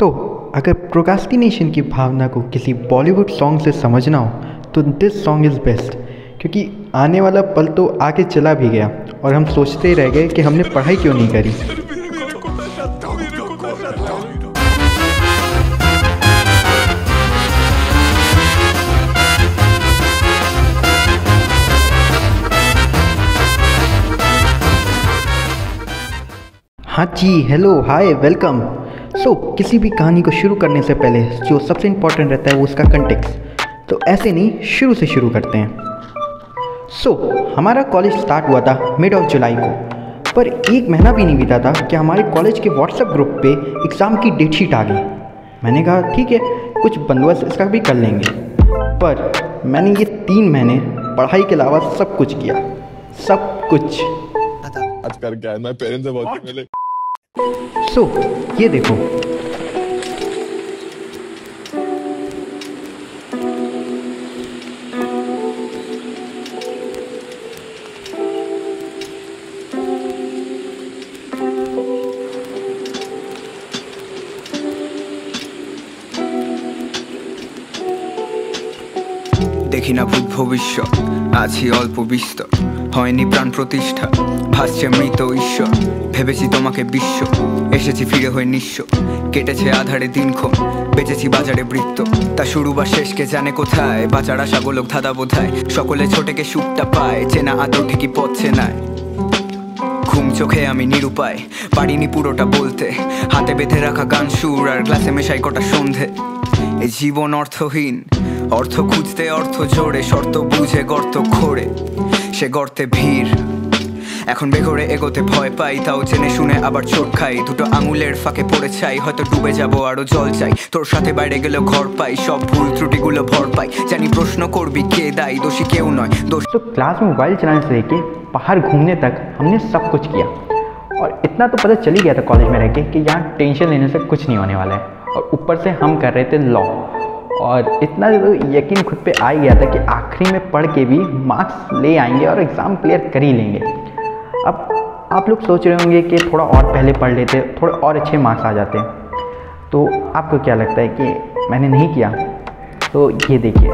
सो अगर प्रोक्रास्टिनेशन की भावना को किसी बॉलीवुड सॉन्ग से समझना हो तो दिस सॉन्ग इज़ बेस्ट, क्योंकि आने वाला पल तो आगे चला भी गया और हम सोचते रह गए कि हमने पढ़ाई क्यों नहीं करी। हाँ जी, हेलो, हाय, वेलकम। सो किसी भी कहानी को शुरू करने से पहले जो सबसे इम्पोर्टेंट रहता है वो उसका कंटेक्स्ट। तो ऐसे नहीं, शुरू से शुरू करते हैं। सो हमारा कॉलेज स्टार्ट हुआ था मिड ऑफ जुलाई को, पर एक महीना भी नहीं बीता था कि हमारे कॉलेज के व्हाट्सएप ग्रुप पे एग्ज़ाम की डेट शीट आ गई। मैंने कहा ठीक है, कुछ बंदोबस्त इसका भी कर लेंगे। पर मैंने ये 3 महीने पढ़ाई के अलावा सब कुछ किया, सब कुछ। आज कर क्या है, मैं पेरेंट्स से बहुत मिले। सो ये देखो, দেখি না ভূত ভবিষ্যৎ, আছি অল্প বিস্তর, হয়নি প্রাণ প্রতিষ্ঠা, ভাসছে মৃত ঈশ্বর। ভেবেছি তোমাকে বিশ্ব, এসেছি ফিরে হয়ে নিঃস্ব, কেটেছে আধারে দিনক্ষণ, বেঁচেছি বাজারে বৃত্ত। তা শুরু বা শেষকে জানে কোথায়, বাঁচার আশা গোলক ধাঁধা বোধায়, সকলে ছোটেকে সুখটা পায়, চেনা আদর ঠিকই পথ চেনায়। ঘুম চোখে আমি নিরুপায়, পারিনি পুরোটা বলতে, হাতে বেঁধে রাখা গান সুর আর গ্লাসে মেশাই কটা সন্ধে। এ জীবন অর্থহীন, অর্থ খুঁজতে অর্থ জোড়ে, শর্ত বুঝে গর্ত খোঁড়ে, সে গর্তে ভিড়। এখন বেঘরে এগোতে ভয় পাই, তাও জেনে শুনে আবার চোট খাই, দুটো আঙুলের ফাঁকে পড়ে চাই, হয়তো ডুবে যাব আরো জল চাই। তোর সাথে বাইরে গেলেও ঘর পাই, সব ভুল ত্রুটিগুলো ভর পাই, জানি প্রশ্ন করবি কে দায়ী, দোষী केव নয় दोष। तो क्लास में मोबाइल चलाने से लेके बाहर घूमने तक हमने सब कुछ किया, और इतना तो पता चल ही गया था कॉलेज में रह के कि यहाँ टेंशन लेने से कुछ नहीं होने वाला है। और ऊपर से हम कर रहे थे लॉ, और इतना तो यकीन खुद पे आ ही गया था कि आखिरी में पढ़ के भी मार्क्स ले आएंगे और एग्ज़ाम क्लियर कर ही लेंगे। अब आप लोग सोच रहे होंगे कि थोड़ा और पहले पढ़ लेते, थोड़े और अच्छे मार्क्स आ जाते। तो आपको क्या लगता है कि मैंने नहीं किया? तो ये देखिए,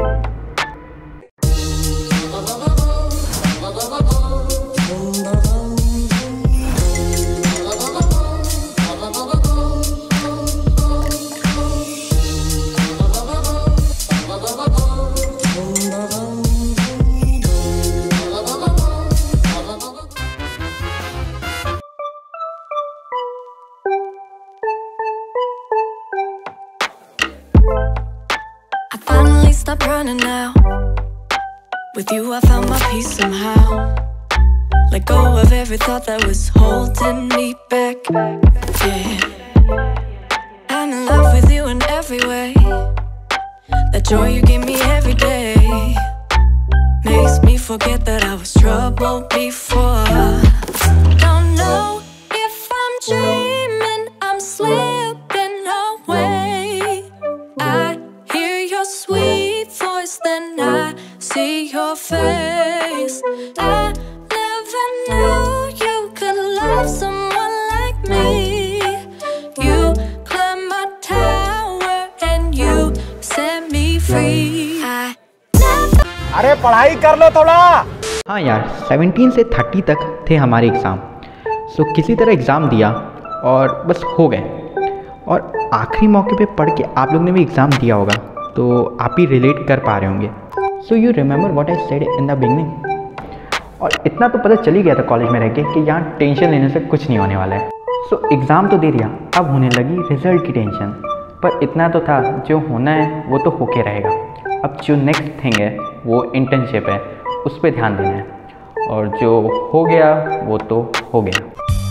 stop running now. With you I found my peace somehow. Let go of every thought that was holding me back. Yeah, I'm in love with you in every way. That joy you give me every day makes me forget that I was troubled before. Don't know if I'm dreaming, I'm slipping away. I hear your sweet voice, then I see your face. I never knew you could love someone like me. You climbed my tower and you set me free. अरे पढ़ाई कर लो थोड़ा। हाँ यार, 17 से 30 तक थे हमारे एग्ज़ाम। सो किसी तरह एग्ज़ाम दिया और बस हो गए। और आखिरी मौके पे पढ़ के आप लोग ने भी एग्ज़ाम दिया होगा, तो आप ही रिलेट कर पा रहे होंगे। So you remember what I said in the beginning. और इतना तो पता चल ही गया था कॉलेज में रह के कि यहाँ टेंशन लेने से कुछ नहीं होने वाला है। सो एग्ज़ाम तो दे दिया, अब होने लगी रिज़ल्ट की टेंशन। पर इतना तो था, जो होना है वो तो होके रहेगा। अब जो नेक्स्ट थिंग है वो इंटर्नशिप है, उस पर ध्यान देना है। और जो हो गया वो तो हो गया।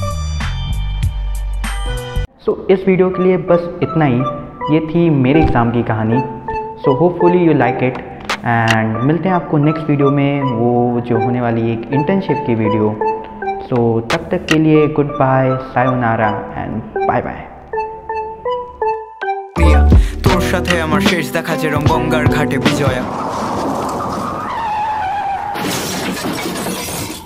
सो इस वीडियो के लिए बस इतना ही। ये थी मेरे एग्ज़ाम की कहानी। So hopefully you like it, and मिलते हैं आपको नेक्स्ट वीडियो में, वो जो होने वाली एक इंटर्नशिप की वीडियो। सो तब तक के लिए goodbye, sayonara and bye bye. তোর সাথে আমার শেষ দেখা যেরম গঙ্গার ঘাটে বিজয়া।